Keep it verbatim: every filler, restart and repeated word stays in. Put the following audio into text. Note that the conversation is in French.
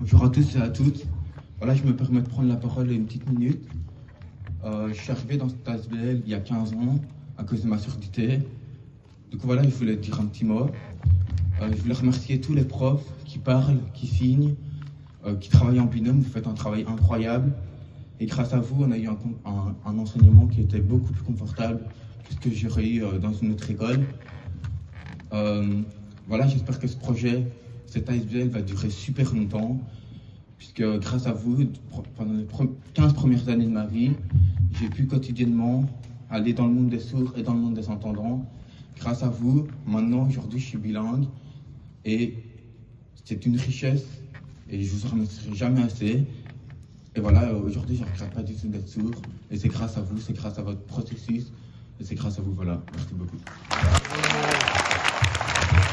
Bonjour à tous et à toutes. Voilà, je me permets de prendre la parole une petite minute. Euh, je suis arrivé dans cette A S B L il y a quinze ans à cause de ma surdité. Du coup, voilà, je voulais dire un petit mot. Euh, je voulais remercier tous les profs qui parlent, qui signent, euh, qui travaillent en binôme. Vous faites un travail incroyable. Et grâce à vous, on a eu un, un, un enseignement qui était beaucoup plus confortable que ce que j'aurais eu euh, dans une autre école. Euh, voilà, j'espère que ce projet, cette A S B L va durer super longtemps, puisque grâce à vous, pendant les quinze premières années de ma vie, j'ai pu quotidiennement aller dans le monde des sourds et dans le monde des entendants. Grâce à vous, maintenant, aujourd'hui, je suis bilingue et c'est une richesse et je vous en remercierai jamais assez. Et voilà, aujourd'hui, je ne regrette pas du tout d'être sourd et c'est grâce à vous, c'est grâce à votre processus et c'est grâce à vous, voilà. Merci beaucoup.